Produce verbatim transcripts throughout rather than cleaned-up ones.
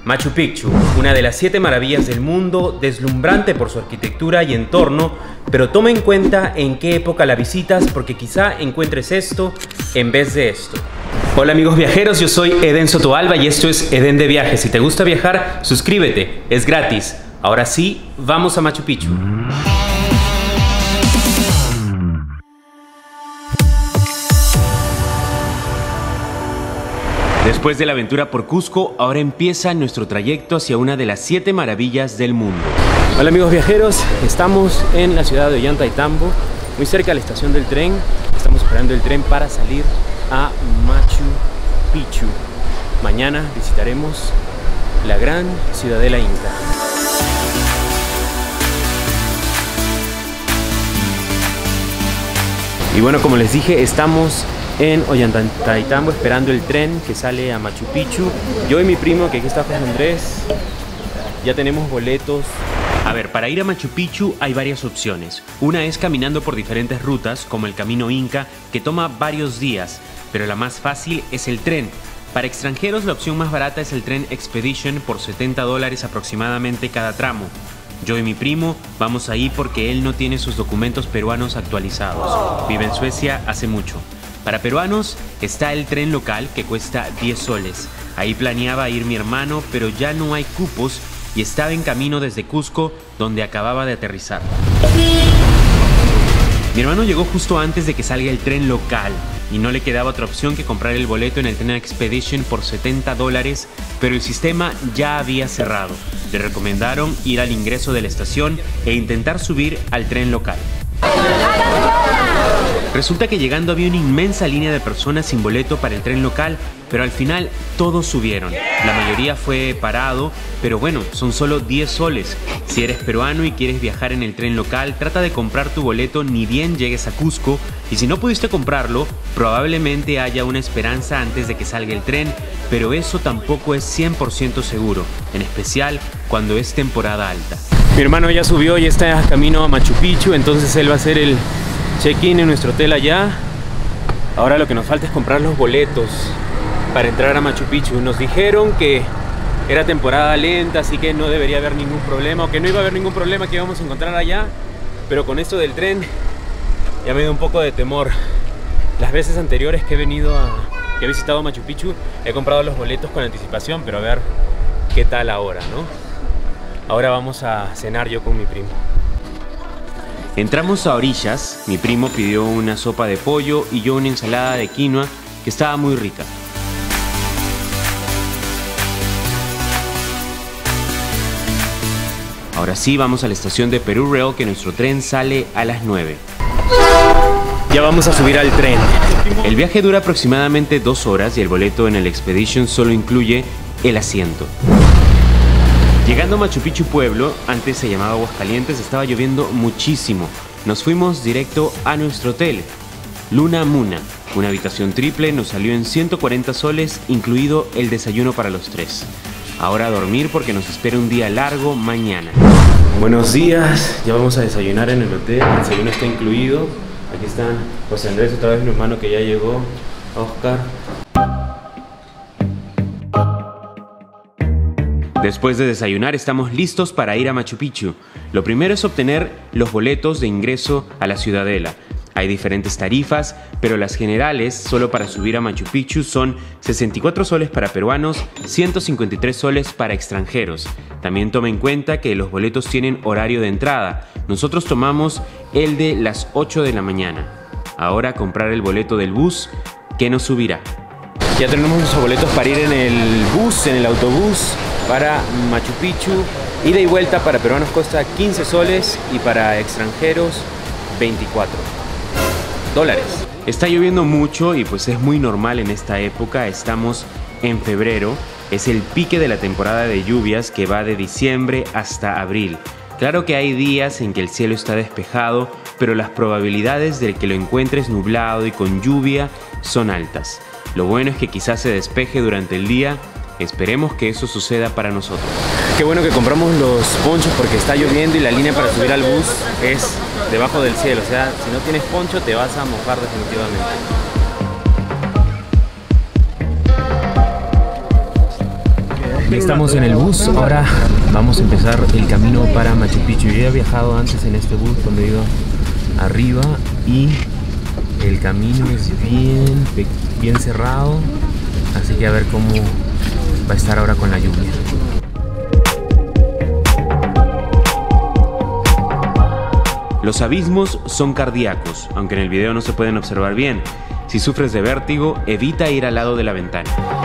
Machu Picchu, una de las siete maravillas del mundo, deslumbrante por su arquitectura y entorno, pero toma en cuenta en qué época la visitas porque quizá encuentres esto en vez de esto. Hola amigos viajeros, yo soy Eden Sotoalba y esto es Eden de Viajes. Si te gusta viajar, suscríbete, es gratis. Ahora sí, vamos a Machu Picchu. Después de la aventura por Cusco, ahora empieza nuestro trayecto hacia una de las siete maravillas del mundo. Hola amigos viajeros, estamos en la ciudad de Ollantaytambo, muy cerca de la estación del tren. Estamos esperando el tren para salir a Machu Picchu. Mañana visitaremos la gran ciudadela inca. Y bueno, como les dije, estamos en Ollantaytambo esperando el tren que sale a Machu Picchu. Yo y mi primo, que aquí está José Andrés, ya tenemos boletos. A ver, para ir a Machu Picchu hay varias opciones. Una es caminando por diferentes rutas, como el Camino Inca, que toma varios días, pero la más fácil es el tren. Para extranjeros la opción más barata es el tren Expedition por setenta dólares aproximadamente cada tramo. Yo y mi primo vamos ahí porque él no tiene sus documentos peruanos actualizados. Vive en Suecia hace mucho. Para peruanos está el tren local que cuesta diez soles. Ahí planeaba ir mi hermano, pero ya no hay cupos y estaba en camino desde Cusco, donde acababa de aterrizar. Mi hermano llegó justo antes de que salga el tren local y no le quedaba otra opción que comprar el boleto en el tren Expedition por setenta dólares, pero el sistema ya había cerrado. Le recomendaron ir al ingreso de la estación e intentar subir al tren local. Resulta que llegando había una inmensa línea de personas sin boleto para el tren local, pero al final todos subieron. La mayoría fue parado, pero bueno, son solo diez soles. Si eres peruano y quieres viajar en el tren local, trata de comprar tu boleto ni bien llegues a Cusco, y si no pudiste comprarlo, probablemente haya una esperanza antes de que salga el tren, pero eso tampoco es cien por ciento seguro, en especial cuando es temporada alta. Mi hermano ya subió y está camino a Machu Picchu, entonces él va a hacer el check-in en nuestro hotel allá. Ahora lo que nos falta es comprar los boletos para entrar a Machu Picchu. Nos dijeron que era temporada lenta, así que no debería haber ningún problema, o que no iba a haber ningún problema que íbamos a encontrar allá. Pero con esto del tren ya me da un poco de temor. Las veces anteriores que he venido a, que he visitado Machu Picchu, he comprado los boletos con anticipación, pero a ver qué tal ahora, ¿no? Ahora vamos a cenar yo con mi primo. Entramos a orillas, mi primo pidió una sopa de pollo y yo una ensalada de quinoa que estaba muy rica. Ahora sí, vamos a la estación de Peru Rail, que nuestro tren sale a las nueve. Ya vamos a subir al tren. El viaje dura aproximadamente dos horas y el boleto en el Expedition solo incluye el asiento. Llegando a Machu Picchu pueblo, antes se llamaba Aguascalientes, estaba lloviendo muchísimo. Nos fuimos directo a nuestro hotel, Luna Muna. Una habitación triple nos salió en ciento cuarenta soles, incluido el desayuno para los tres. Ahora a dormir porque nos espera un día largo mañana. Buenos días, ya vamos a desayunar en el hotel, el desayuno está incluido. Aquí están José Andrés, otra vez mi hermano que ya llegó, Oscar. Después de desayunar estamos listos para ir a Machu Picchu. Lo primero es obtener los boletos de ingreso a la ciudadela. Hay diferentes tarifas, pero las generales solo para subir a Machu Picchu son sesenta y cuatro soles para peruanos, ciento cincuenta y tres soles para extranjeros. También toma en cuenta que los boletos tienen horario de entrada. Nosotros tomamos el de las ocho de la mañana. Ahora comprar el boleto del bus que nos subirá. Ya tenemos nuestros boletos para ir en el bus, en el autobús para Machu Picchu. Ida y vuelta para peruanos cuesta quince soles y para extranjeros veinticuatro dólares. Está lloviendo mucho y pues es muy normal en esta época. Estamos en febrero, es el pique de la temporada de lluvias que va de diciembre hasta abril. Claro que hay días en que el cielo está despejado, pero las probabilidades de que lo encuentres nublado y con lluvia son altas. Lo bueno es que quizás se despeje durante el día. Esperemos que eso suceda para nosotros. Qué bueno que compramos los ponchos porque está lloviendo y la línea para subir al bus es debajo del cielo. O sea, si no tienes poncho te vas a mojar definitivamente. Estamos en el bus, ahora vamos a empezar el camino para Machu Picchu. Yo ya he viajado antes en este bus cuando he ido arriba y el camino es bien, bien cerrado, así que a ver cómo va a estar ahora con la lluvia. Los abismos son cardíacos, aunque en el video no se pueden observar bien. Si sufres de vértigo, evita ir al lado de la ventana.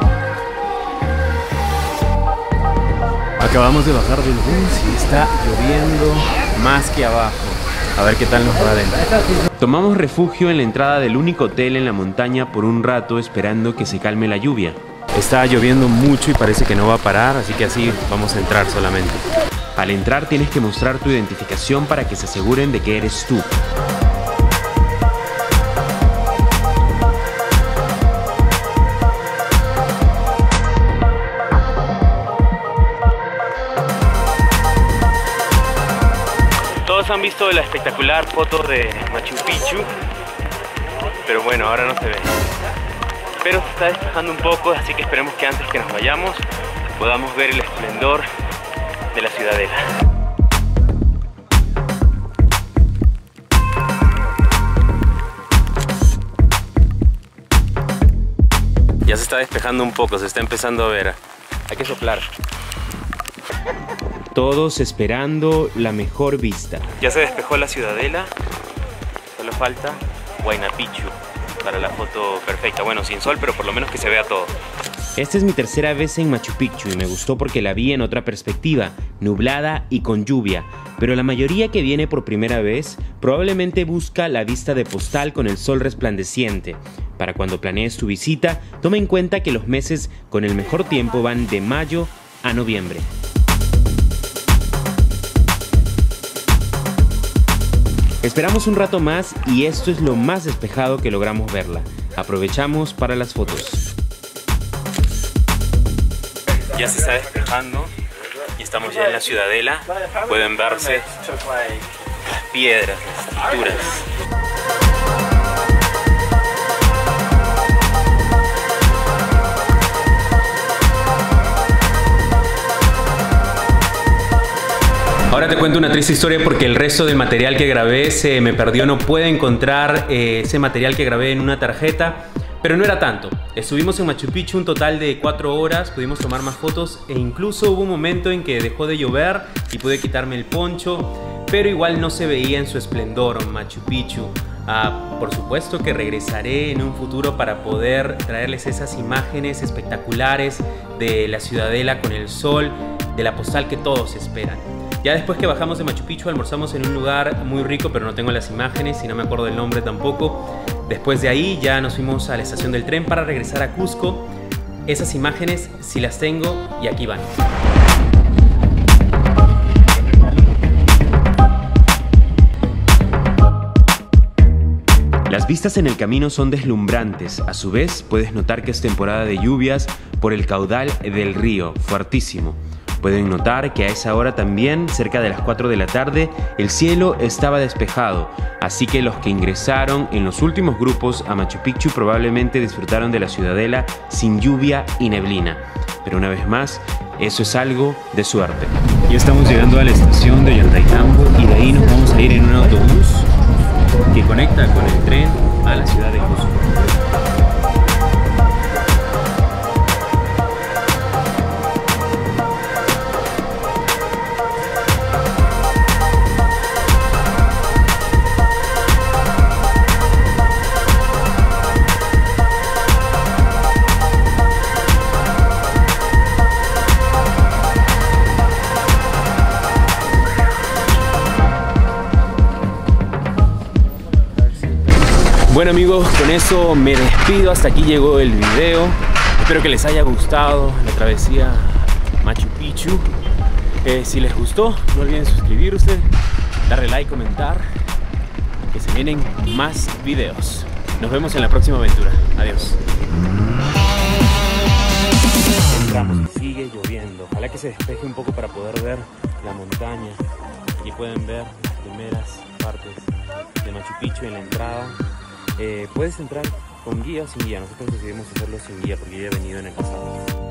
Acabamos de bajar del bus y está lloviendo más que abajo. A ver qué tal nos va adentro. Tomamos refugio en la entrada del único hotel en la montaña por un rato esperando que se calme la lluvia. Está lloviendo mucho y parece que no va a parar, así que así vamos a entrar solamente. Al entrar tienes que mostrar tu identificación para que se aseguren de que eres tú. Todos han visto la espectacular foto de Machu Picchu, pero bueno, ahora no se ve. Pero se está despejando un poco, así que esperemos que antes que nos vayamos podamos ver el esplendor de la ciudadela. Ya se está despejando un poco, se está empezando a ver. Hay que soplar. Todos esperando la mejor vista. Ya se despejó la ciudadela, solo falta Huayna Picchu para la foto perfecta. Bueno, sin sol, pero por lo menos que se vea todo. Esta es mi tercera vez en Machu Picchu y me gustó porque la vi en otra perspectiva, nublada y con lluvia. Pero la mayoría que viene por primera vez probablemente busca la vista de postal con el sol resplandeciente. Para cuando planees tu visita, toma en cuenta que los meses con el mejor tiempo van de mayo a noviembre. Esperamos un rato más y esto es lo más despejado que logramos verla. Aprovechamos para las fotos. Ya se está despejando y estamos ya en la ciudadela. Pueden verse las piedras, las estructuras. Ahora te cuento una triste historia porque el resto del material que grabé se me perdió. No pude encontrar eh, ese material que grabé en una tarjeta, pero no era tanto. Estuvimos en Machu Picchu un total de cuatro horas, pudimos tomar más fotos e incluso hubo un momento en que dejó de llover y pude quitarme el poncho, pero igual no se veía en su esplendor Machu Picchu. Ah, por supuesto que regresaré en un futuro para poder traerles esas imágenes espectaculares de la ciudadela con el sol, de la postal que todos esperan. Ya después que bajamos de Machu Picchu almorzamos en un lugar muy rico, pero no tengo las imágenes y no me acuerdo del nombre tampoco. Después de ahí ya nos fuimos a la estación del tren para regresar a Cusco. Esas imágenes sí las tengo y aquí van. Las vistas en el camino son deslumbrantes. A su vez, puedes notar que es temporada de lluvias por el caudal del río, fuertísimo. Pueden notar que a esa hora también, cerca de las cuatro de la tarde, el cielo estaba despejado, así que los que ingresaron en los últimos grupos a Machu Picchu probablemente disfrutaron de la ciudadela sin lluvia y neblina. Pero una vez más, eso es algo de suerte. Ya estamos llegando a la estación de Ollantaytambo y de ahí nos vamos a ir en un autobús que conecta con el tren a la ciudad de Cusco. Bueno amigos, con eso me despido, hasta aquí llegó el video. Espero que les haya gustado la travesía a Machu Picchu. Eh, si les gustó, no olviden suscribirse, darle like, comentar, que se vienen más videos. Nos vemos en la próxima aventura. Adiós. Entramos y sigue lloviendo. Ojalá que se despeje un poco para poder ver la montaña. Aquí pueden ver las primeras partes de Machu Picchu en la entrada. Eh, puedes entrar con guía o sin guía. Nosotros decidimos hacerlo sin guía porque ya he venido en el pasado.